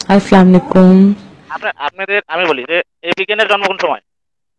আসসালামু আলাইকুম। আপনাদের আমি বলি যে এই বিজ্ঞানের জন্ম কোন সময়?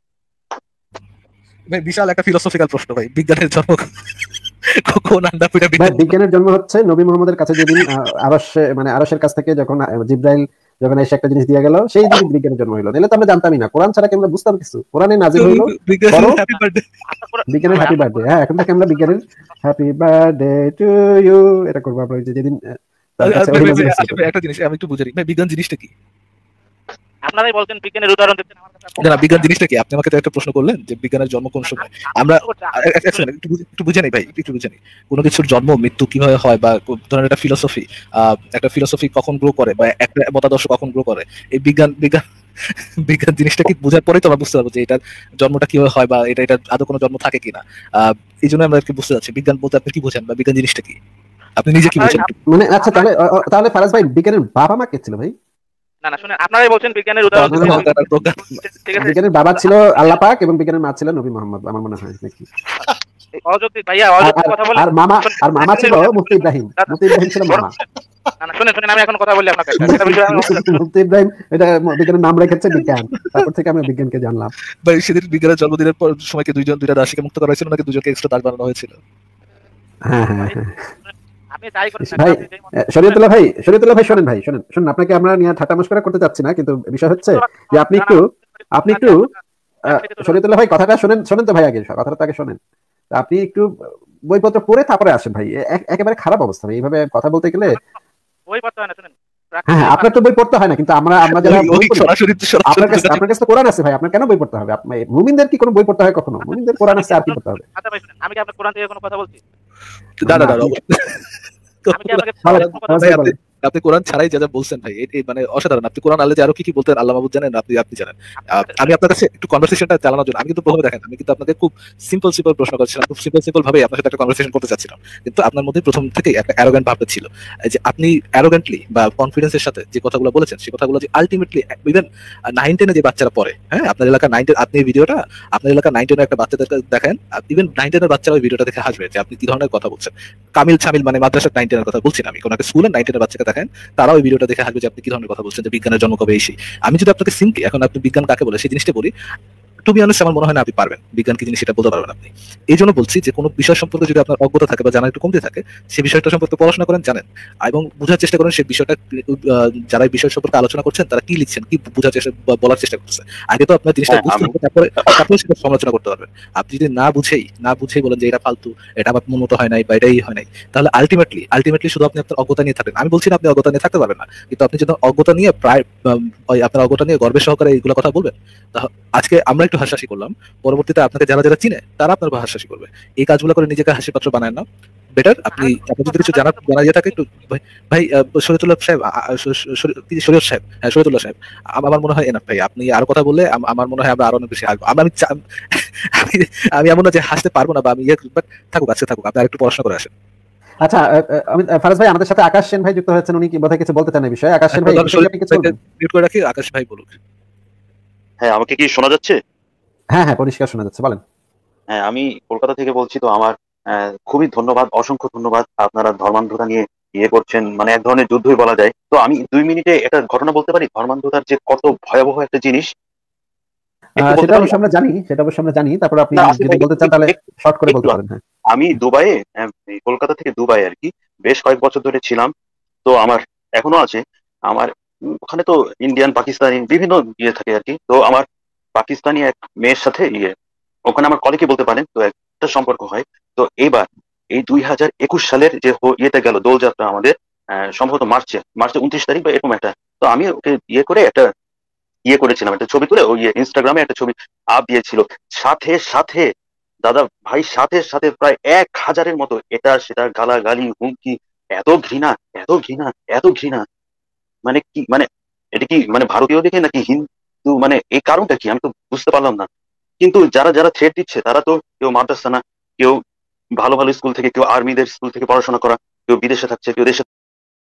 ভাই বিশাল একটা ফিলোসফিক্যাল প্রশ্ন ভাই, বিজ্ঞানের জন্ম কোন আন্ডা পিটা ভাই বিজ্ঞান? বিজ্ঞানের জন্ম হচ্ছে নবী মুহাম্মদের কাছে যেদিন আরশের কাছ থেকে যখন জিব্রাইল যখন এসে একটা জিনিস দিয়ে গেল, সেই দিন বিজ্ঞানের জন্ম হইলো। নাহলে তো আমরা জানতামই না, কোরআন ছাড়া কি আমরা বুঝতাম কিছু? কোরআনে নাজিল হইলো, বিজ্ঞানের হ্যাপি বার্থডে। বিজ্ঞানের হ্যাপি বার্থডে। হ্যাঁ, এখন থেকে আমরা বিজ্ঞানের হ্যাপি বার্থডে টু ইউ এটা করবো আমরা, ওই যে যেদিন তার কাছে ওহী নাজিল হয়েছিল। একটা জিনিস আমি একটু বুঝাই, ভাই বিজ্ঞান জিনিসটা কি? আপনারাই বলছেন বিজ্ঞানের উদাহরণ দিচ্ছেন আমার কাছে। না বিজ্ঞান জিনিসটা কি? আপনি আমাকে তো একটা প্রশ্ন করলেন যে বিজ্ঞানের জন্ম কোন সময়। আমরা একটু বুঝে নেই ভাই, একটু বুঝে নেই। কোনো কিছুর জন্ম মৃত্যু কিভাবে হয়, বা ধরেন একটা ফিলোসফি কখন গ্রো করে, বা একটা মতাদর্শ কখন গ্রো করে, এই বিজ্ঞান বিজ্ঞান বিজ্ঞান জিনিসটা কি বোঝার পরেই তো আমরা বুঝতে পারবো যে এটার জন্মটা কিভাবে হয়, বা এটা আদৌ কোনো জন্ম থাকে কিনা। এই জন্য আমরা আর কি বুঝতে যাচ্ছি বিজ্ঞান বলতে আপনি কি বোঝেন, বা বিজ্ঞান জিনিসটা কি আপনি নিজে কি বোঝেন? মানে আচ্ছা, তাহলে ফারাজ ভাই বিজ্ঞানের বাবা মা কে ছিল ভাই? না শুনেন, আপনারাই বলছেন বিজ্ঞানের উদাহরণ দিচ্ছেন। ঠিক আছে, বিজ্ঞানের বাবা ছিল আল্লাহ পাক এবং বিজ্ঞানের মা ছিল নবী মুহাম্মদ, আমার মনে হয় নাকি। অযৌক্তিক ভাইয়া, অযৌক্তিক কথা বলেন। আর মামা ছিল মুফতি ইব্রাহিম ছিল মামা। না শুনেন আমি এখন কথা বলি আপনাকে একটা বিষয়। মুফতি ইব্রাহিম এটা বিজ্ঞানের নাম রেখেছে বিজ্ঞান, তারপর থেকে আমরা বিজ্ঞানকে জানলাম। ভাই সেদিন বিজ্ঞানের জন্মদিনের পর সময়কে দুইটা রাশিকে মুক্ত করা হয়েছিল নাকি দুজনকে এক্সট্রা দাস বানানো হয়েছিল? হ্যাঁ, আপনি তাই করেন ভাই শরীয়তুল্লাহ ভাই শোনেন, আপনাকে আমরা নিয়ে ঠাট্টা মশকরা করতে চাচ্ছি না, কিন্তু বিষয় হচ্ছে যে আপনি একটু শরীয়তুল্লাহ ভাই কথাটা শোনেন তো ভাই, আগে কথাটা তো আগে শোনেন। আপনি একটু বইপত্র পড়ে তারপরে আসেন ভাই, একেবারে খারাপ অবস্থা ভাই এইভাবে কথা বলতে গেলে। বই পড়তে হয় না, শুনেন। হ্যাঁ, আপনার তো বই পড়তে হয় না, কিন্তু আমরা যারা আপনার কাছে তো কোরআন আছে ভাই, আপনার কেন বই পড়তে হবে? মুমিনদের কি কোনো বই পড়তে হয় কখনো? মুমিনদের কোরআন আছে, আর কি পড়তে হবে? আচ্ছা ভাই শুনেন, আমি কি আপনার কোরআন থেকে কোনো কথা বলছি? আপনি কোরআন ছাড়াই যা যা বলছেন ভাই, মানে অসাধারণ। আপনি কোরআন আল্লাহ আরো কি বলতেন আল্লাহ মাহবুব জানেন, আপনি জানেন। আমি আপনার কাছে একটু কনভারসেশনটা চালানোর জন্য, আমি কিন্তু প্রথমে দেখেন আমি কিন্তু আপনাকে খুব সিম্পল প্রশ্ন করছিলাম, খুব সিম্পল ভাবে আপনার সাথে একটা কনভারসেশন করতে চাচ্ছিলাম, কিন্তু আপনার মধ্যে প্রথম থেকেই একটা অ্যারোগ্যান্ট ভাবটা ছিল। যে আপনি অ্যারোগ্যান্টলি বা কনফিডেন্সের সাথে যে কথাগুলো বলেছেন, সেই কথাগুলো যে আলটিমেটলি ইভেন 9-10 যে বাচ্চারা পড়ে, হ্যাঁ আপনার এলাকা 9-10, আপনি এই ভিডিওটা আপনার এলাকা 9-10 একটা বাচ্চাদেরকে দেখেন, ইভেন 9-10 এর বাচ্চারা ওই ভিডিওটা দেখে হাসবে যে আপনি কি ধরনের কথা বলছেন। কামিল ছামিল মানে মাদ্রাসার 9-10 এর কথা বলছি না আমি, কোনো একটা স্কুলের 9-10 এর বাচ্চাকে দেখেন, তারাও ওই ভিডিওটা দেখে হাসবে যে আপনি কি ধরনের কথা বলছেন, যে বিজ্ঞানের জন্ম কবে এসে। আমি যদি আপনাকে সিম্পলি এখন আপনি বিজ্ঞান কাকে বলে সেই জিনিসটা বলি, টু বি অনেস্ট আমার মনে হয় না আপনি পারবেন, বিজ্ঞান কি জিনিস সেটা বলতে পারবেন আপনি। এই জন্য বলছি যে কোনো বিষয় সম্পর্কে যদি আপনার অজ্ঞতা থাকে বা জানা একটু কমতে থাকে, সেই বিষয়টা সম্পর্কে পড়াশোনা করেন, জানেন, এবং বোঝার চেষ্টা করেন সেই বিষয়টা। যারা এই বিষয় সম্পর্কে আলোচনা করছেন তারা কি লিখছেন, কি বোঝার চেষ্টা বলার চেষ্টা করছে, আগে তো আপনার জিনিসটা বুঝতে হবে, তারপরে সেটা সমালোচনা করতে পারবেন। আপনি যদি না বুঝেই বলেন যে এটা ফালতু, এটা আমার মন মতো হয় নাই, বা এটাই হয় নাই, তাহলে আলটিমেটলি শুধু আপনি আপনার অজ্ঞতা নিয়ে থাকেন। আমি বলছি না আপনি অজ্ঞতা নিয়ে থাকতে পারবেন না, কিন্তু আপনি যদি অজ্ঞতা নিয়ে আপনার অজ্ঞতা নিয়ে গর্বের সহকারে এইগুলো কথা বলবেন, আজকে আমরা একটু হাসাহাসি করলাম, পরবর্তীতে আপনাকে যারা চিনে তারা আপনার হাসাহাসি করবে। এই কাজগুলো করে নিজেকে হাসি পাত্র বানায় না। বেটার আপনি যদি কিছু জানা দিয়ে থাকে একটু ভাই শরীয়তুল্লাহ সাহেব, শরীয়ত সাহেব, হ্যাঁ শরীয়তুল্লাহ সাহেব, আমার মনে হয় এনাফ ভাই। আপনি আরো কথা বললে আমার মনে হয় আমরা আরো অনেক বেশি হাসবো। আমি এমন না যে হাসতে পারবো না, বা আমি থাকুক আপনি আর একটু পড়াশোনা করে আসেন। আচ্ছা, আমি ফারাজ ভাই, আমাদের সাথে আকাশ সেন ভাই যুক্ত হয়েছেন, উনি কি বোধহয় কিছু বলতে চান এই বিষয়ে। আকাশ সেন ভাই মিউট করে রাখি, আকাশ ভাই বলুক। হ্যাঁ, আমাকে কি শোনা যাচ্ছে? হ্যাঁ, পরিষ্কার শোনা যাচ্ছে, বলেন। হ্যাঁ, আমি কলকাতা থেকে বলছি। তো আমার খুবই ধন্যবাদ, অসংখ্য ধন্যবাদ। আপনারা ধর্মান্ধতা নিয়ে করছেন, মানে এক ধরনের যুদ্ধই বলা যায়। তো আমি 2 মিনিটে একটা ঘটনা বলতে পারি, ধর্মান্ধতার যে কত ভয়াবহ একটা জিনিস। সেটা অবশ্য আমরা জানি, তারপর আপনি যদি বলতে চান তাহলে শর্ট করে বলতে পারেন। হ্যাঁ, আমি দুবাইয়ে, কলকাতা থেকে দুবাই আর কি বেশ কয়েক বছর ধরে ছিলাম। তো আমার এখনো আছে। আমার ওখানে তো ইন্ডিয়ান পাকিস্তানি বিভিন্ন থাকে আর কি। তো আমার পাকিস্তানি এক মেয়ের সাথে ওখানে আমার কলিগই বলতে পারেন, তো একটা সম্পর্ক হয়। তো এবার এই 2021 সালের যে ইয়েতে গেল দোলযাত্রা আমাদের, সম্ভবত মার্চে 29 তারিখ বা এরকম একটা। তো আমি ওকে করে একটা করেছিলাম, একটা ছবি তুলে ওই ইনস্টাগ্রামে একটা ছবি আপ দিয়েছিল। সাথে সাথে দাদা ভাই, সাথে প্রায় 1000-এর মতো এটা সেটা গালাগালি, হুমকি, এত ঘৃণা, এত ঘৃণা, এত ঘৃণা। মানে কি, মানে এটা কি মানে ভারতীয় দেখে নাকি হিন্দু, মানে এই কারণটা কি আমি তো বুঝতে পারলাম না। কিন্তু যারা থ্রেট দিচ্ছে তারা তো কেউ মাদ্রাসা না, কেউ ভালো ভালো স্কুল থেকে, কেউ আর্মিদের স্কুল থেকে পড়াশোনা করা, কেউ বিদেশে থাকছে, কেউ দেশে।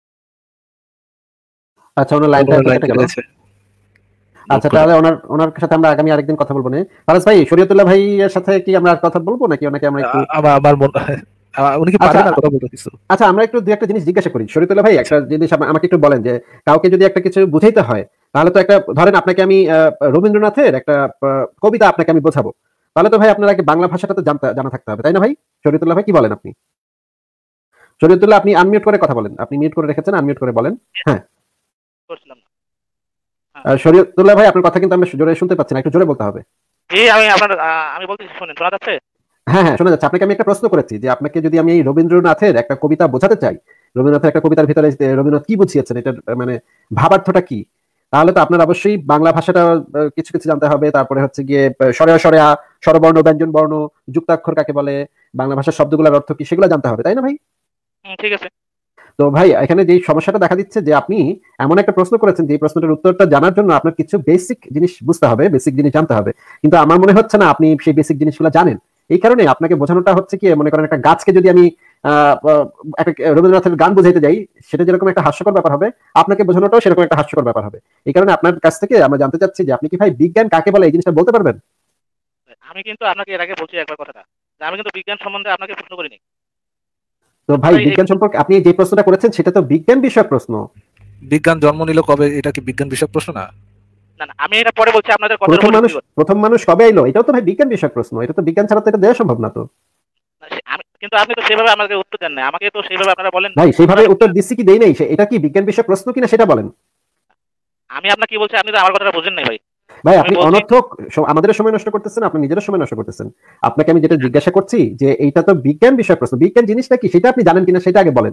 আচ্ছা, ওনার লাইনটা কেটে গেল। আচ্ছা, তাহলে ওনার সাথে আমরা আগামী আরেকদিন কথা বলবো না। ফারাজ ভাই, শরীয়তুল্লাহ ভাইয়ের সাথে কি আমরা কথা বলবো নাকি ওনাকে আমরা একটু আমার উনি কি পারেন আর কথা বলতে কিছু? আচ্ছা, আমরা একটু দুই একটা জিনিস জিজ্ঞাসা করি। শরীয়তুল্লাহ ভাই, একটা জিনিস আমাকে একটু বলেন যে কাউকে যদি একটা কিছু বুঝাইতে হয়, তাহলে তো একটা, ধরেন আপনাকে আমি রবীন্দ্রনাথের একটা কবিতা আপনাকে আমি বোঝাবো, তাহলে তো ভাই আপনার আগে বাংলা ভাষাটা তো জানা থাকতে হবে, তাই না ভাই? শরীয়তুল্লাহ ভাই কি বলেন আপনি? শরীয়তুল্লাহ, আপনি আনমিউট করে কথা বলেন। আপনি মিউট করে রেখেছেন, আনমিউট করে বলেন। হ্যাঁ, করছিলাম না। শরীয়তুল্লাহ ভাই, আপনার কথা কিন্তু আমি জোরে শুনতে পাচ্ছি না, একটু জোরে বলতে হবে। জি, আমি বলতেছি, শুনেন, শোনা যাচ্ছে? হ্যাঁ হ্যাঁ, শোনা যাচ্ছে। আপনাকে আমি একটা প্রশ্ন করেছি যে আপনাকে যদি আমি এই রবীন্দ্রনাথের একটা কবিতা বোঝাতে চাই, রবীন্দ্রনাথের একটা কবিতার ভিতরে রবীন্দ্রনাথ কি বুঝিয়েছেন, এটার মানে ভাবার্থটা কি, তাহলে তো আপনার অবশ্যই বাংলা ভাষাটা কিছু কিছু জানতে হবে। তারপরে হচ্ছে গিয়ে স্বরেয়া স্বরেয়া, স্বরবর্ণ, ব্যঞ্জন বর্ণ, যুক্তাক্ষর কাকে বলে, বাংলা ভাষার শব্দগুলোর অর্থ কি, সেগুলো জানতে হবে, তাই না ভাই? ঠিক আছে। তো ভাই, এখানে যে সমস্যাটা দেখা দিচ্ছে যে আপনি এমন একটা প্রশ্ন করেছেন যে প্রশ্নটার উত্তরটা জানার জন্য আপনার কিছু বেসিক জিনিস বুঝতে হবে, বেসিক জিনিস জানতে হবে, কিন্তু আমার মনে হচ্ছে না আপনি সেই বেসিক জিনিসগুলো জানেন। এই কারণে আপনাকে বোঝানোটা হচ্ছে কি, মনে করেন একটা গাছকে যদি আমি একটা রবীন্দ্রনাথের গান বোঝাইতে যাই, সেটা যেরকম একটা হাস্যকর ব্যাপার হবে, আপনাকে বোঝানোটাও সেরকম একটা হাস্যকর ব্যাপার হবে। এই কারণে আপনার কাছ থেকে আমরা জানতে চাচ্ছি যে আপনি কি ভাই বিজ্ঞান কাকে বলে এই জিনিসটা বলতে পারবেন? আমি কিন্তু আপনাকে এর আগে বলছি একবার কথাটা, যে আমি কিন্তু বিজ্ঞান সম্বন্ধে আপনাকে প্রশ্ন করিনি। তো ভাই, বিজ্ঞান সম্পর্কে আপনি যে প্রশ্নটা করেছেন সেটা তো বিজ্ঞান বিষয়ক প্রশ্ন। বিজ্ঞান জন্ম নিল কবে, এটা কি বিজ্ঞান বিষয়ক প্রশ্ন না? না না, আমি এটা পরে বলছি আপনাদের কথা। প্রথম মানুষ কবে এলো, এটাও তো ভাই বিজ্ঞান বিষয়ক প্রশ্ন। এটা তো বিজ্ঞান ছাড়া তো এটা দেওয়া সম্ভব না। তো কিন্তু আপনি তো সেভাবে আমাকে উত্তর দেন না, আমাকে তো সেইভাবে আপনারা বলেন ভাই, সেইভাবে উত্তর দিচ্ছি কি দেই নাই, এটা কি বিজ্ঞান বিষয়ক প্রশ্ন কিনা সেটা বলেন। আমি আপনাকে কি বলছি, আপনি তো আমার কথাটা বুঝেন নাই ভাই। ভাই, আপনি অনর্থক আমাদের সময় নষ্ট করতেছেন, আপনি নিজের সময় নষ্ট করতেছেন। আপনাকে আমি যেটা জিজ্ঞাসা করছি যে এইটা তো বিজ্ঞান বিষয়ক প্রশ্ন, বিজ্ঞান জিনিসটা কি সেটা আপনি জানেন কিনা সেটা আগে বলেন।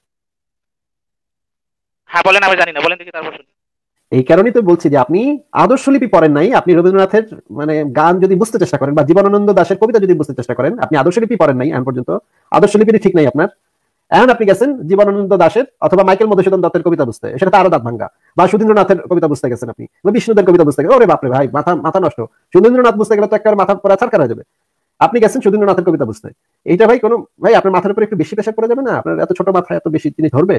হ্যাঁ বলেন, আমি জানি না, বলেন দেখি তারপর শুনি। এই কারণেই তো বলছি যে আপনি আদর্শলিপি পড়েন নাই। আপনি রবীন্দ্রনাথের মানে গান যদি বুঝতে চেষ্টা করেন বা জীবনানন্দ দাশের কবিতা যদি বুঝতে চেষ্টা করেন, আপনি আদর্শলিপি পড়েন নাই এখন পর্যন্ত। আদর্শলিপি ঠিক নাই আপনার। এখন আপনি গেছেন জীবনানন্দ দাশের অথবা মাইকেল মধুসূদন দত্তের কবিতা বুঝতে, সেটা তো আরো দাঁত ভাঙ্গা। বা সুধীন্দ্রনাথের কবিতা বুঝতে গেছেন আপনি, বা বিষ্ণুদের কবিতা বুঝতে গেছেন, ওরে বাপরে ভাই, মাথা মাথা নষ্ট। সুধীন্দ্রনাথ বুঝতে গেলে তো একটা মাথা পড়া ছাড়কার হয়ে যাবে। আপনি গেছেন সুধীন্দ্রনাথের কবিতা বুঝতে, এইটা ভাই কোনো, ভাই আপনার মাথার উপরে একটু বেশি প্রেশার পড়ে যাবে না? আপনার এত ছোট মাথায় এত বেশি জিনিস ধরবে?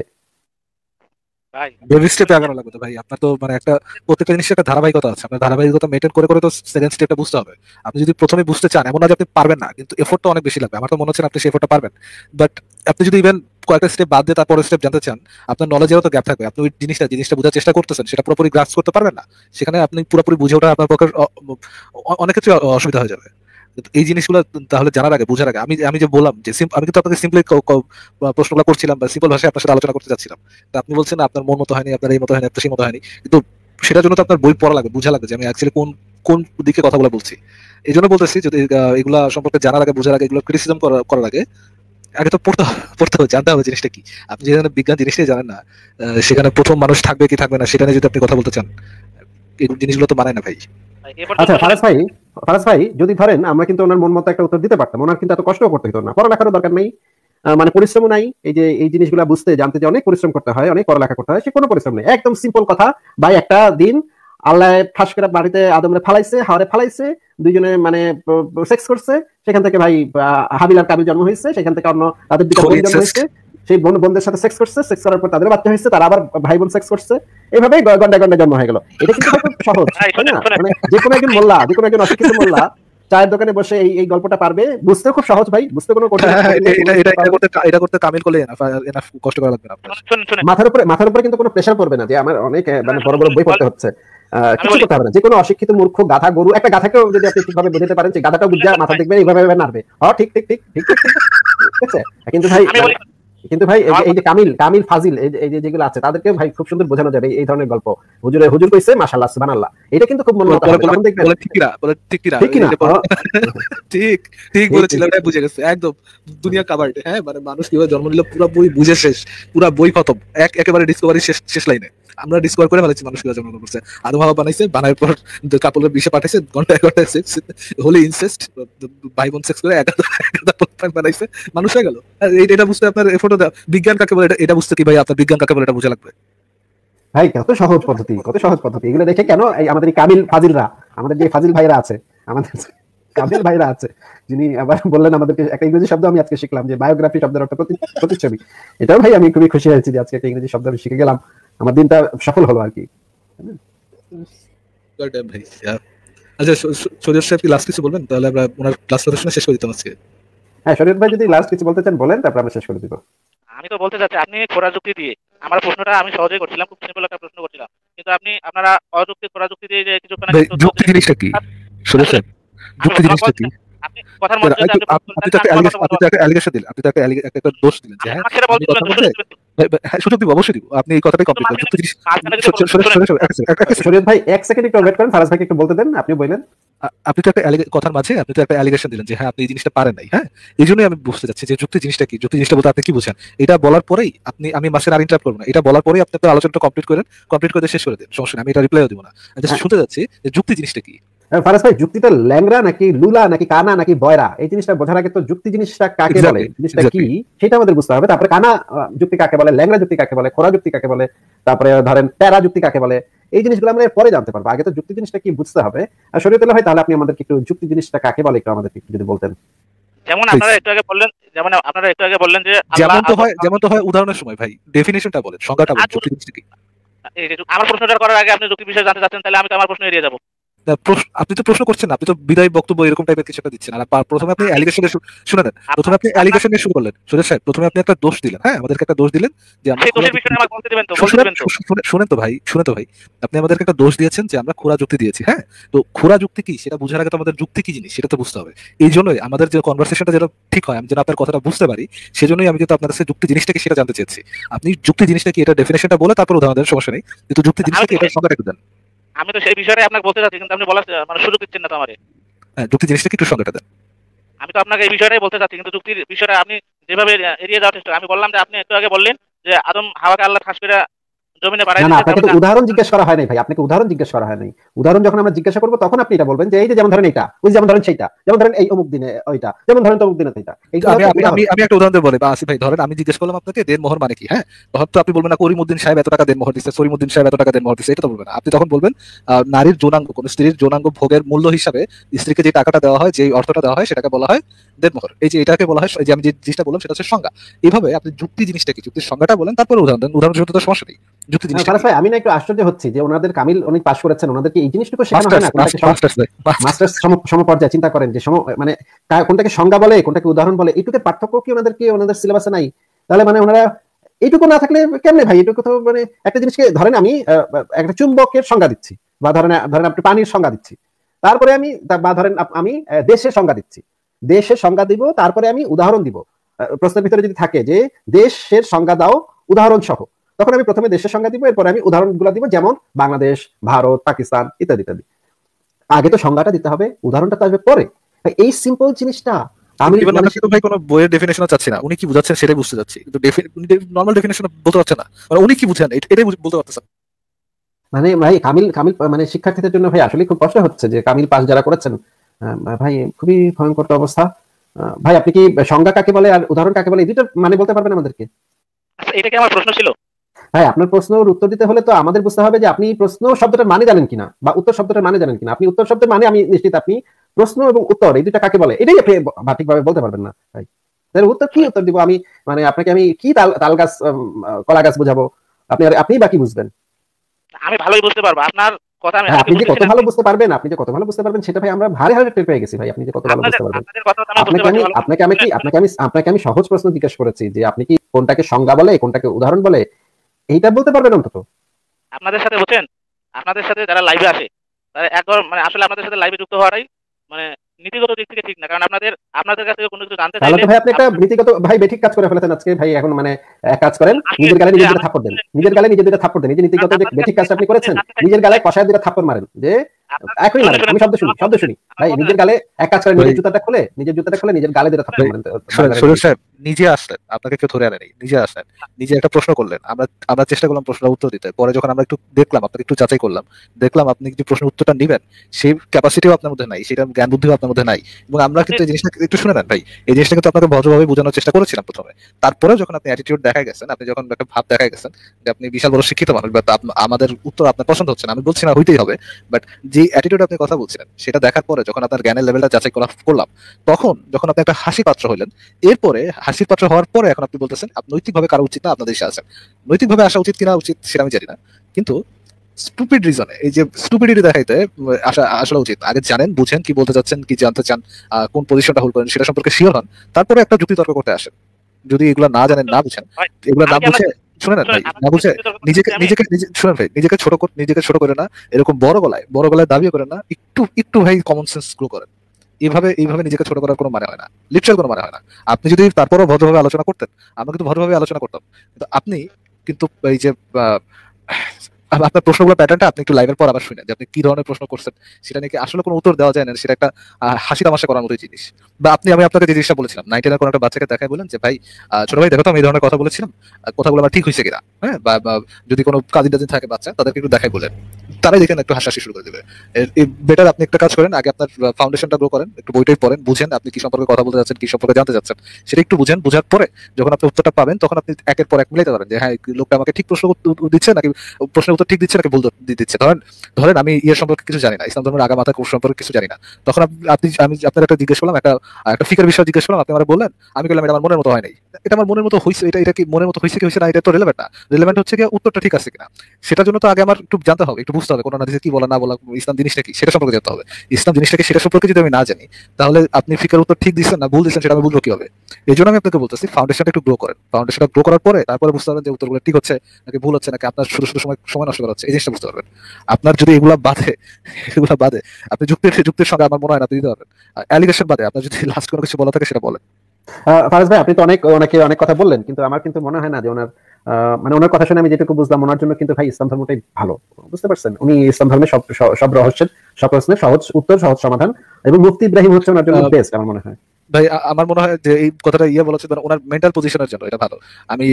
বেবি স্টেপে আগানো লাগবে তো ভাই। আপনার তো মানে একটা প্রত্যেকটা জিনিসের একটা ধারাবাহিকতা আছে, আপনার ধারাবাহিকতা মেনটেন করে করে তো সেকেন্ড স্টেপটা বুঝতে হবে। আপনি যদি প্রথমে বুঝতে চান, এমন না যে আপনি পারবেন না, কিন্তু এফোর্টটা অনেক বেশি লাগবে। আমার তো মনে হচ্ছে না আপনি সেই এফোর্টটা পারবেন। বাট আপনি যদি ইভেন কয়েকটা স্টেপ বাদ দিয়ে তারপরে স্টেপ জানতে চান, আপনার নলেজেরও তো গ্যাপ থাকবে। আপনি ওই জিনিসটা বোঝার চেষ্টা করতেছেন, সেটা পুরোপুরি গ্রাস্প করতে পারবেন না। সেখানে আপনি পুরোপুরি বুঝে ওঠা আপনার পক্ষে অনেক ক্ষেত্রে অসুবিধা হয়ে যাবে। এই জিনিসগুলো তাহলে জানার আগে, বোঝার আগে, আমি যে বললাম যে আমি কিন্তু আপনাকে সিম্পলি প্রশ্নগুলো করছিলাম বা সিম্পল ভাষায় আপনার সাথে আলোচনা করতে চাচ্ছিলাম। তা আপনি বলছেন না আপনার মন মতো হয়নি, আপনার এই মতো হয়নি, আপনার সেই মতো হয়নি, কিন্তু সেটার জন্য তো আপনার বই পড়া লাগবে, বোঝা লাগবে যে আমি অ্যাকচুয়ালি কোন কোন দিকে কথাগুলো বলছি। এই জন্য বলতেছি, যদি এগুলা সম্পর্কে জানার আগে, বোঝার আগে, এগুলো ক্রিটিসিজম করার আগে আগে তো পড়তে হবে, জানতে হবে জিনিসটা কি। আপনি যেখানে বিজ্ঞান জিনিসটাই জানেন না, সেখানে প্রথম মানুষ থাকবে কি থাকবে না সেটা নিয়ে যদি আপনি কথা বলতে চান, এই জিনিসগুলো তো মানায় না ভাই। আচ্ছা ফারাজ ভাই, যদি ধরেন আমরা কিন্তু ওনার মন মতো একটা উত্তর দিতে পারতাম, ওনার কিন্তু এত কষ্ট করতে হতো না, পড়ালেখারও দরকার নেই, মানে পরিশ্রম নাই। এই যে এই জিনিসগুলো বুঝতে জানতে যে অনেক পরিশ্রম করতে হয়, অনেক পড়ালেখা করতে হয়, সে কোনো পরিশ্রম নেই। একদম সিম্পল কথা ভাই, একটা দিন আল্লাহ ঠাস করে বাড়িতে আদমরে ফালাইছে, হাওয়ারে ফালাইছে, দুইজনে মানে সেক্স করছে, সেখান থেকে ভাই হাবিল আর কাবিল জন্ম হয়েছে, সেখান থেকে অন্য তাদের দুটো বোন জন্ম হয়েছে, সেই বোনদের সাথে সেক্স করছে, সেক্স করার পর তাদের বাচ্চা হয়েছে, তারা আবার ভাই বোন সেক্স করছে, এইভাবেই গন্ডায় গন্ডায় জন্ম হয়ে গেল। এটা কিন্তু খুব সহজ, তাই না? মানে যে কোনো একজন মোল্লা, যে কোনো একজন অশিক্ষিত মোল্লা চায়ের দোকানে বসে এই গল্পটা পারবে, বুঝতে খুব সহজ ভাই, বুঝতে কোনো কঠিন। এটা করতে কামিল করলে এনাফ কষ্ট করা লাগবে না। মাথার উপরে কিন্তু কোনো প্রেসার পড়বে না যে আমার অনেক মানে বড় বড় বই পড়তে হচ্ছে, কিছু করতে হবে না। যে কোনো অশিক্ষিত মূর্খ গাধা গরু, একটা গাধাকেও যদি আপনি ঠিকভাবে বোঝাতে পারেন, সেই গাধাটাও বুঝা মাথা দেখবে, এইভাবে নাড়বে, ঠিক ঠিক ঠিক ঠিক ঠিক ঠিক আছে। কিন্তু ভাই এই যে কামিল ফাজিল এই যে যেগুলো আছে, তাদেরকে ভাই খুব সুন্দর বোঝানো যাবে এই ধরনের গল্প। হুজুর কইছে মাশাআল্লাহ সুবহানাল্লাহ, এটা কিন্তু খুব মনে মতো বলে ঠিক বলেছিলাম, বুঝে গেছে একদম দুনিয়া কাভার্ড। হ্যাঁ, মানে মানুষ কিভাবে জন্ম নিল পুরো বই বুঝে শেষ, পুরো বই খতম, একেবারে ডিসকভারি শেষ লাইনে। আমরা ডিসকভার করে ফেলেছি মানুষ কিভাবে জন্মগ্রহণ করছে। আদম হাওয়া বানাইছে, বানানোর পর কাপড়ের বিষে পাঠাইছে, ঘন্টায় সেক্স, হোলি ইনসেস্ট, ভাই বোন সেক্স করে একাদা বানাইছে, মানুষ হয়ে গেল। এটা বুঝতে আপনার এফোর্ট, বিজ্ঞান কাকে বলে এটা বুঝতে কি ভাই আপনার বিজ্ঞান কাকে বলে এটা বোঝা লাগবে ভাই। কত সহজ পদ্ধতি এগুলো দেখে কেন আমাদের এই কামিল ফাজিলরা, আমাদের যে ফাজিল ভাইরা আছে, আমাদের কামিল ভাইরা আছে, যিনি আবার বললেন আমাদেরকে একটা ইংরেজি শব্দ আমি আজকে শিখলাম, যে বায়োগ্রাফি শব্দের অর্থ প্রতিচ্ছবি। এটাও ভাই আমি খুবই খুশি হয়েছি যে আজকে একটা ইংরেজি শব্দ আমি শিখে গেলাম, আমার দিনটা সফল হলো আর কি। আচ্ছা, সৈয়দ সাহেব কি লাস্ট কিছু বলবেন? তাহলে আমরা ওনার ক্লাস শুনে শেষ করে দিতাম আজকে। হ্যাঁ, শরীয়ত ভাই যদি লাস্ট কিছু বলতে চান বলেন, তারপর আমরা শেষ করে দিব। আমি তো বলতে চাচ্ছি আপনি খোরা যুক্তি দিয়ে আমার প্রশ্নটা আমি সহজেই করছিলাম, খুব সিম্পল একটা প্রশ্ন করছিলাম, কিন্তু আপনি আপনারা অযুক্তি খোরা যুক্তি দিয়ে যে কিছু ভাই যুক্তি জিনিসটা কি সুরেশ স্যার? যুক্তি জিনিসটা কি? আপনি কথার মধ্যে যদি আপনি তো একটা অ্যালিগেশন দিলেন, আপনি তো একটা দোষ দিলেন যে হ্যাঁ সেটা বলতে সুযোগ দিব, অবশ্যই দিব। আপনি এই কথাটাই কমপ্লিট করেন। যুক্তি জিনিস শরীয়ত ভাই এক সেকেন্ড একটু ওয়েট করেন, ফারাজ ভাইকে একটু বলতে দেন, আপনি বললেন। আপনি তো একটা কথার মাঝে আপনি তো একটা অ্যালিগেশন দিলেন যে হ্যাঁ আপনি এই জিনিসটা পারেন নাই। হ্যাঁ, এই জন্যই আমি বুঝতে চাচ্ছি যে যুক্তি জিনিসটা কি। যুক্তি জিনিসটা বলতে আপনি কি বুঝেন? এটা বলার পরেই আমি মাসের আর ইন্টারাপ্ট করবো না। এটা বলার পরেই আপনি আপনার আলোচনাটা কমপ্লিট করে শেষ করে দিন, সমস্যা নেই, আমি এটা রিপ্লাইও দিব না। জাস্ট শুনতে যাচ্ছি যে যুক্তি জিনিসটা কি। ফারাজ ভাই, যুক্তিটা ল্যাংরা নাকি লুলা নাকি কানা নাকি বয়রা, এই জিনিসটা বোঝার আগে তো যুক্তি জিনিসটা কাকে বলে, জিনিসটা কি সেটা আমাদের বুঝতে হবে। তারপরে কানা যুক্তি কাকে বলে, ল্যাংরা যুক্তি কাকে বলে, খোরা যুক্তি কাকে বলে, তারপরে ধরেন প্যারা যুক্তি কাকে বলে, এই জিনিসগুলো আমরা পরে জানতে পারবো। আগে তো যুক্তি জিনিসটা কি বুঝতে হবে। আর শরীয়তুল্লাহ ভাই, তাহলে আপনি আমাদেরকে একটু যুক্তি জিনিসটা কাকে বলে একটু আমাদেরকে একটু যদি বলতেন। যেমন আপনারা একটু আগে বললেন যে যেমন তো হয় উদাহরণের সময় ভাই ডেফিনিশনটা বলেন, সংজ্ঞাটা বলেন, যুক্তি জিনিসটা কি। আমার প্রশ্নটা করার আগে আপনি যুক্তি বিষয়ে জানতে চাচ্ছেন, তাহলে আমি তো আমার প্রশ্ন এড়িয়ে যাবো। আপনি তো প্রশ্ন করছেন না, আপনি তো বিদায় বক্তব্য এরকম টাইপের কিছু একটা দিচ্ছেন। আর প্রথমে আপনি অ্যালিগেশনে শুনে নেন, প্রথমে আপনি অ্যালিগেশনে শুরু করলেন সুরেশ সাহেব। প্রথমে আপনি একটা দোষ দিলেন, হ্যাঁ আমাদেরকে একটা দোষ দিলেন যে আমরা শুনেন তো ভাই, আপনি আমাদেরকে একটা দোষ দিয়েছেন যে আমরা খোরা যুক্তি দিয়েছি। হ্যাঁ, তো খোরা যুক্তি কি সেটা বোঝার আগে তো আমাদের যুক্তি কি জিনিস সেটা তো বুঝতে হবে। এই জন্যই আমাদের যে কনভারসেশনটা যেটা ঠিক হয়, আমি যেন আপনার কথাটা বুঝতে পারি, সেজন্যই আমি কিন্তু আপনার কাছে যুক্তি জিনিসটা কি সেটা জানতে চেয়েছি। আপনি যুক্তি জিনিসটা কি এটা ডেফিনেশনটা বলে তারপর উদাহরণ দেন, সমস্যা নেই, কিন্তু যুক্তি জিনিসটা কি এটা সংজ্ঞাটা একটু দেন। আমি তো সেই বিষয়ে আপনাকে বলতে চাচ্ছি, কিন্তু আপনি বলার সুযোগ দিচ্ছেন না তো আমারে। হ্যাঁ, যুক্তি জিনিসটা কি একটু সংজ্ঞাটা দেন। আমি তো আপনাকে এই বিষয়টাই বলতে চাচ্ছি, কিন্তু যুক্তির বিষয়টা আপনি যেভাবে এড়িয়ে যাওয়ার চেষ্টা। আমি বললাম যে আপনি একটু আগে বললেন যে আদম হাওয়াকে আল্লাহ ঠাস করে জমিনে বাড়াই না, আপনাকে তো উদাহরণ জিজ্ঞেস করা হয় নাই ভাই, আপনাকে উদাহরণ জিজ্ঞেস করা হয় নাই। উদাহরণ যখন আমরা জিজ্ঞাসা করবো তখন আপনি এটা বলবেন যে এই যে যেমন ধরেন এটা, ওই যেমন ধরেন সেইটা, যেমন ধরেন এই অমুক দিনে ওইটা, যেমন ধরেন অমুক দিনে সেইটা। আমি একটা উদাহরণ বলি বা আসিফ ভাই, ধরেন আমি জিজ্ঞেস করলাম আপনাকে দেনমোহর মানে কি। হ্যাঁ, তখন তো আপনি বলবেন না করিমউদ্দিন সাহেব এত টাকা দেনমোহর দিচ্ছে, সরিমউদ্দিন সাহেব এত টাকা দেনমোহর দিচ্ছে, এটা তো বলবেন না। আপনি তখন বলবেন নারীর যৌনাঙ্গ, কোন স্ত্রীর যৌনাঙ্গ ভোগের মূল্য হিসাবে স্ত্রীকে যে টাকাটা দেওয়া হয়, যে অর্থটা দেওয়া হয়, সেটাকে বলা হয় দেনমোহর। এই যে এটাকে বলা হয়, যে আমি যে জিনিসটা বললাম সেটা হচ্ছে সংজ্ঞা। এইভাবে আপনি যুক্তি জিনিসটা কি, যুক্তির সংজ্ঞাটা বলেন, তারপর উদাহরণ দেন। উদাহরণ শুনতে তো সমস্যা নেই। যুক্তি জিনিসটা ভাই, আমি না একটু আশ্চর্য হচ্ছি যে ওনাদের কামিল উনি পাস করেছেন, ওনাদেরকে এই জিনিসটুকু শেখানো হয় না। মাস্টার্স সমপর্যায়ে চিন্তা করেন যে মানে কোনটাকে সংজ্ঞা বলে কোনটাকে উদাহরণ বলে, এইটুকু পার্থক্য কি ওনাদের সিলেবাসে নাই? তাহলে মানে ওনারা এইটুকু না থাকলে কেমনে ভাই? এইটুকু তো মানে একটা জিনিসকে ধরেন আমি একটা চুম্বকের সংজ্ঞা দিচ্ছি, বা ধরেন আপনি পানির সংজ্ঞা দিচ্ছি, তারপরে আমি বা ধরেন আমি দেশের সংজ্ঞা দিচ্ছি, দেশের সংজ্ঞা দিব, তারপরে আমি উদাহরণ দিব। প্রশ্নের ভিতরে যদি থাকে যে দেশের সংজ্ঞা দাও উদাহরণ সহ, তখন আমি প্রথমে দেশের সংজ্ঞা দিব, এরপরে আমি উদাহরণগুলো দিব, যেমন বাংলাদেশ, ভারত, পাকিস্তান ইত্যাদি ইত্যাদি। আগে তো সংজ্ঞাটা দিতে হবে, উদাহরণটা তো আসবে পরে। এই সিম্পল জিনিসটা আমি ভাই কোনো বইয়ের ডেফিনেশন চাচ্ছি না, উনি কি বুঝাচ্ছেন সেটাই বুঝতে চাচ্ছি, কিন্তু নরমাল ডেফিনেশন বলতে পারছেন না, মানে উনি কি বুঝেন এটাই বলতে পারতেছেন। মানে ভাই কামিল মানে শিক্ষার্থীদের জন্য ভাই আসলে খুব কষ্ট হচ্ছে যে কামিল পাস যারা করেছেন ভাই, খুবই ভয়ঙ্কর অবস্থা। ভাই আপনি কি সংজ্ঞা কাকে বলে আর উদাহরণ কাকে বলে এই দুটো মানে বলতে পারবেন আমাদেরকে? এটা কি আমার প্রশ্ন ছিল ভাই? আপনার প্রশ্নের উত্তর দিতে হলে তো আমাদের বুঝতে হবে যে আপনি প্রশ্ন শব্দটার মানে জানেন কিনা, বা উত্তর শব্দটার মানে জানেন কিনা। আপনি উত্তর শব্দের মানে আমি নিশ্চিত আপনি প্রশ্ন এবং উত্তর এই দুটা কাকে বলে এটাই আপনি সঠিকভাবে বলতে পারবেন না ভাই। তাহলে উত্তর কি উত্তর দিব আমি? মানে আপনাকে আমি কি তাল গাছ কলা গাছ বুঝাবো? আপনি বাকি বুঝবেন। আমি ভালোই বুঝতে পারবো আপনার কথা। আপনি যে কত ভালো বুঝতে পারবেন, সেটা ভাই আমরা ভারে হারে টের পেয়ে গেছি ভাই, আপনি যে কত ভালো বুঝতে পারবেন। আপনাকে আমি সহজ প্রশ্ন জিজ্ঞেস করেছি যে আপনি কি কোনটাকে সংজ্ঞা বলে কোনটাকে উদাহরণ বলে এইটা বলতে পারবেন অন্তত। আপনাদের সাথে বুঝছেন, আপনাদের সাথে যারা লাইভে আসে তারা একবার মানে আসলে আপনাদের সাথে লাইভে যুক্ত হওয়াটাই মানে নীতিগত দিক থেকে ঠিক না, কারণ আপনাদের কাছ থেকে কোনো কিছু জানতে চাইলে ভাই আপনি একটা নীতিগত ভাই বেঠিক কাজ করে ফেলেছেন আজকে ভাই। এখন মানে এক কাজ করেন, নিজের গালে নিজে দুটো থাপ্পড় দেন, এই যে নীতিগত যে বেঠিক কাজটা আপনি করেছেন, নিজের গালে কষায় দুটো থাপ্পড় মারেন যে একই মারেন। আমি শব্দ শুনি ভাই। নিজের গালে এক কাজ করেন, নিজের জুতাটা খুলে নিজের গালে দুটো থাপ্পড় মারেন। স্যার নিজে আসলেন, আপনাকে কেউ ধরে আনে নাই, নিজে আসলেন, নিজে একটা প্রশ্ন করলেন, আমরা চেষ্টা করলাম প্রশ্নের উত্তর দিতে। পরে যখন আমরা একটু দেখলাম, আপনাকে একটু যাচাই করলাম, দেখলাম আপনি যে প্রশ্নের উত্তরটা নিবেন সেই ক্যাপাসিটিও আপনার মধ্যে নাই, সেটা জ্ঞান বুদ্ধিও আপনার মধ্যে নাই। এবং আমরা কিন্তু এই জিনিসটা একটু শুনে নেন ভাই, এই জিনিসটা কিন্তু আপনাকে ভদ্রভাবে বোঝানোর চেষ্টা করেছিলাম প্রথমে। তারপরে যখন আপনি অ্যাটিটিউড দেখা গেছেন, আপনি যখন একটা ভাব দেখা গেছেন যে আপনি বিশাল বড় শিক্ষিত মানুষ, বা আমাদের উত্তর আপনার পছন্দ হচ্ছে না, আমি বলছি না হইতেই হবে, বাট যে অ্যাটিটিউড আপনি কথা বলছিলেন সেটা দেখার পরে যখন আপনার জ্ঞানের লেভেলটা যাচাই করলাম, তখন যখন আপনি একটা হাসি পাত্র হলেন, এরপরে হাসির পাত্র হওয়ার পরে এখন আপনি বলতেছেন নৈতিকভাবে কারো উচিত না, আপনাদের দেশে আছেন। নৈতিকভাবে আসা উচিত কিনা উচিত সেটা আমি জানি না, কিন্তু স্টুপিড রিজনে, এই যে স্টুপিডিটি দেখাইতে আসলে উচিত। আগে জানেন, বুঝেন কি বলতে চাচ্ছেন, কি জানতে চান, কোন পজিশনটা হোল্ড করেন সেটা সম্পর্কে শিওর হন, তারপরে একটা যুক্তি তর্ক করতে আসেন। যদি এগুলা না জানেন, না বুঝেন, এগুলা না বুঝে, শুনে না ভাই, না বুঝে নিজেকে নিজেকে শুনেন ভাই, নিজেকে ছোট করে না, এরকম বড় গলায় দাবিও করেন না, একটু একটু ভাই কমন সেন্স গ্রো করেন। এইভাবে নিজেকে ছোট করার কোনো মানে হয় না, লিটারাল কোনো মানে হয় না। আপনি যদি তারপরও ভদ্রভাবে আলোচনা করতেন, আমরা কিন্তু ভদ্রভাবে আলোচনা করতাম, কিন্তু আপনি কিন্তু এই যে আপনার প্রশ্নগুলো প্যাটার্নটা আপনি একটু লাইভের পর আবার শুনেন, যে আপনি কি ধরনের প্রশ্ন করছেন, সেটা নাকি আসলে কোনো উত্তর দেওয়া যায় না, সেটা একটা হাসি তামাশা করার মতো জিনিস। বা আমি আপনাকে যে জিনিসটা বলেছিলাম, 99 কোন একটা বাচ্চাকে দেখায় বলেন যে ভাই, ছোট ভাই দেখো তো আমি এই ধরনের কথা বলেছিলাম, কথাগুলো আমার ঠিক হয়েছে কিনা, হ্যাঁ, বা যদি কোনো কাজিন টাজিন থাকে বাচ্চা, তাদেরকে একটু দেখাই বলেন, তারাই দেখেন একটু হাসাহাসি শুরু করে দেবে। বেটার আপনি একটা কাজ করেন, আগে আপনার ফাউন্ডেশনটা গ্রো করেন, একটু বইটাই পড়েন, বুঝেন আপনি কি সম্পর্কে কথা বলতে যাচ্ছেন, কি সম্পর্কে জানতে যাচ্ছেন, সেটা একটু বুঝেন। বুঝার পরে যখন আপনি উত্তরটা পাবেন, তখন আপনি একের পর এক মিলাইতে পারেন যে হ্যাঁ, লোকটা আমাকে ঠিক প্রশ্ন দিচ্ছে নাকি, প্রশ্নের উত্তর ঠিক দিচ্ছে নাকি ভুল দিচ্ছে। ধরেন ধরেন আমি ইয়ের সম্পর্কে কিছু জানি না, ইসলাম ধর্মের আগা মাথা সম্পর্কে কিছু জানি না, তখন আমি আপনার একটা জিজ্ঞেস করলাম, একটা ফিকার বিষয় জিজ্ঞেস করলাম, আপনি আমার বললেন, আমি বললাম এটা আমার মনের মতো হয় নাই, এটা আমার মনের মতো হয়েছে, এটা কি মনের মতো হয়েছে কি হয়েছে না, এটা তো রিলেভেন্ট না। রিলেভেন্ট হচ্ছে কি উত্তরটা ঠিক আছে কিনা, সেটার জন্য তো আগে আমার একটু জানতে হবে, একটু বুঝতে হবে কোন হাদিসে কি বলা না বলা, ইসলাম জিনিসটা কি সেটা সম্পর্কে জানতে হবে। ইসলাম জিনিসটা কি সেটা সম্পর্কে যদি আমি না জানি, তাহলে আপনি ফিকার উত্তর ঠিক দিচ্ছেন না ভুল দিচ্ছেন সেটা আমি বুঝবো কি হবে। এই জন্য আমি আপনাকে বলতেছি ফাউন্ডেশনটা একটু গ্রো করেন। ফাউন্ডেশনটা গ্রো করার পরে তারপরে বুঝতে পারবেন যে উত্তরগুলো ঠিক হচ্ছে নাকি ভুল হচ্ছে, নাকি আপনার শুধু শুধু সময় নষ্ট করা হচ্ছে, এই জিনিসটা বুঝতে পারবেন। আপনার যদি এগুলা বাদে আপনি যুক্তির সঙ্গে আমার মনে হয় না আপনি দিতে পারবেন। অ্যালিগেশন বাদে আপনার যদি লাস্ট কোনো কিছু বলা থাকে সেটা বলেন। ফারাজ ভাই, আপনি তো অনেক কথা বললেন, কিন্তু আমার কিন্তু মনে হয় না যে ওনার মানে ওনার কথা শুনে আমি যেটুকু বুঝলাম, ওনার জন্য কিন্তু ভাই ইসলাম ধর্মটাই ভালো। বুঝতে পারছেন, উনি ইসলাম ধর্মের সব রহস্যের, সব প্রশ্নের সহজ উত্তর, সহজ সমাধান, এবং মুফতি ইব্রাহিম হচ্ছে ওনার জন্য বেস্ট আমার মনে হয়। ভাই আমার মনে হয় যে এই কথাটা বলা উচিত, ওনার মেন্টাল পজিশনের জন্য এটা ভালো। আমি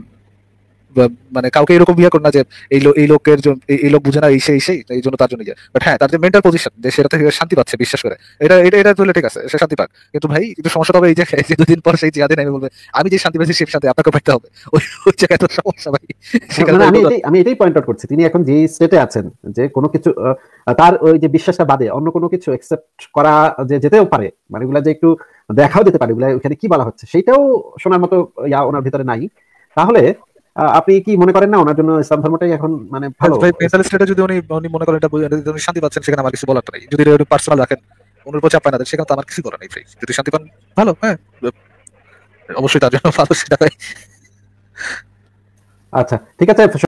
মানে কাউকে এরকম বিয়ে করি না যে এই লোকের জন্য, এই লোক বুঝে না, এই জন্য তার জন্য বাট হ্যাঁ, তার যে মেন্টাল পজিশন, যে সেটা থেকে শান্তি পাচ্ছে বিশ্বাস করে, এটা তুলে ঠিক আছে, সে শান্তি পাক। কিন্তু ভাই একটু সমস্যাটা হবে এই যে দুদিন পর সেই জিহাদে নেমে বলবে আমি যে শান্তি পাচ্ছি সেই শান্তি আপনাকে পাইতে হবে, ওই জায়গায় তো সমস্যা ভাই। আমি এটাই পয়েন্ট আউট করছি, তিনি এখন যে স্টেটে আছেন, যে কোনো কিছু তার ওই যে বিশ্বাসটা বাদে অন্য কোনো কিছু একসেপ্ট করা যে যেতেও পারে, মানে এগুলা যে একটু দেখাও যেতে পারে, এগুলা ওখানে কি বলা হচ্ছে সেটাও শোনার মতো ওনার ভিতরে নাই। তাহলে আপনি কি মনে করেন না ওনার জন্য ইসলাম ধর্মটাই এখন মানে ভালো? ভাই মেন্টাল স্টেটে যদি উনি মনে করেন এটা উনি শান্তি পাচ্ছেন, সেখানে আমার কিছু বলার নাই। যদি পার্সোনাল রাখেন, ওনার উপর চাপ পায় না, সেখানে তো আমার কিছু করার নেই ভাই। যদি শান্তি পান ভালো, হ্যাঁ অবশ্যই তার জন্য ভালো সেটা ভাই। আচ্ছা ঠিক আছে।